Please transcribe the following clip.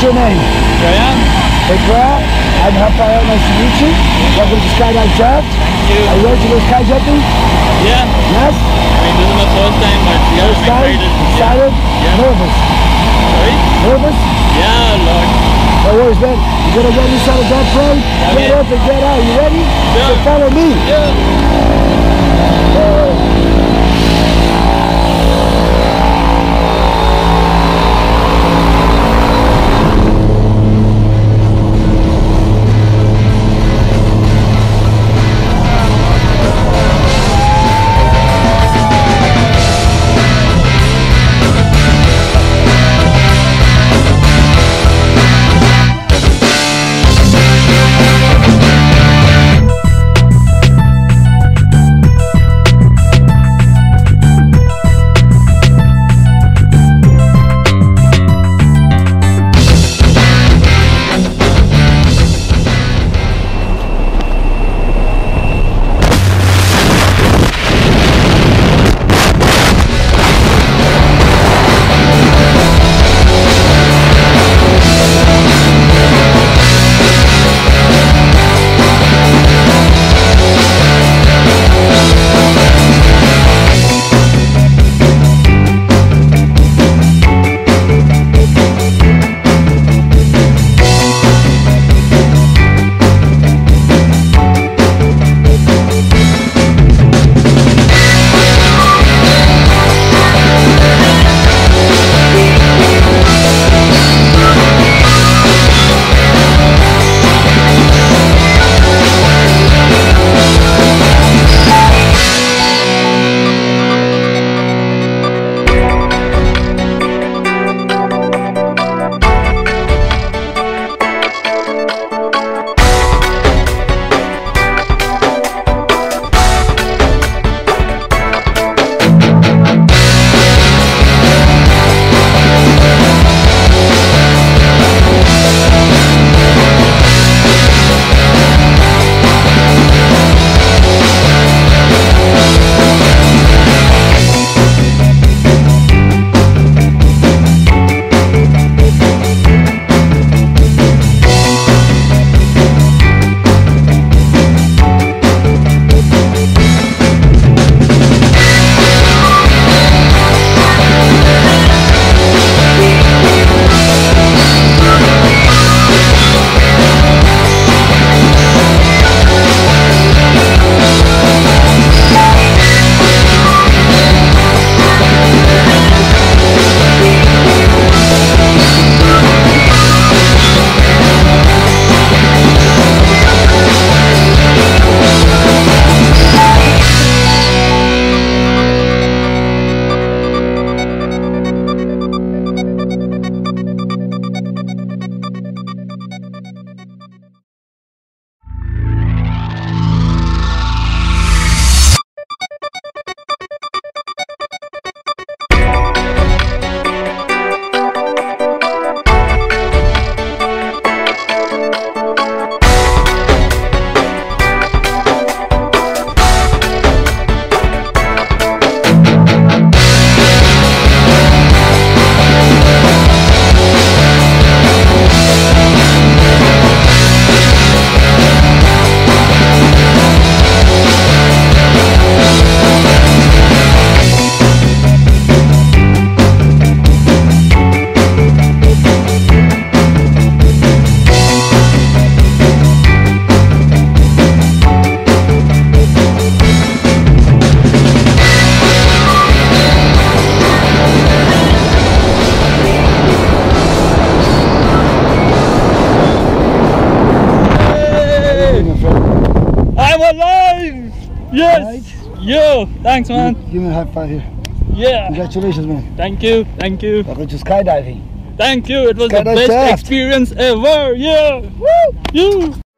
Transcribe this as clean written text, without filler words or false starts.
your name? Pryank. Hey, Pryank. I'm Rafael. Nice to meet you. Welcome to Skydive Taft. Thank you. Are you ready to go skyjumping? Yeah. Yes? I mean, this is my first time, but yeah, First time? I'm excited. Excited? Yeah. Nervous? Sorry? Nervous? Yeah, a lot. No worries, man. You're gonna get inside of that plane. Okay. Get up and get out. You ready? Yeah. So follow me. Yeah. Yes! Right. Yo! Thanks, man. Give me a high five here. Yeah. Congratulations, man. Thank you. Thank you. Welcome to skydiving. Thank you. It was Skydive the best Taft. experience ever. Yeah. Woo! You.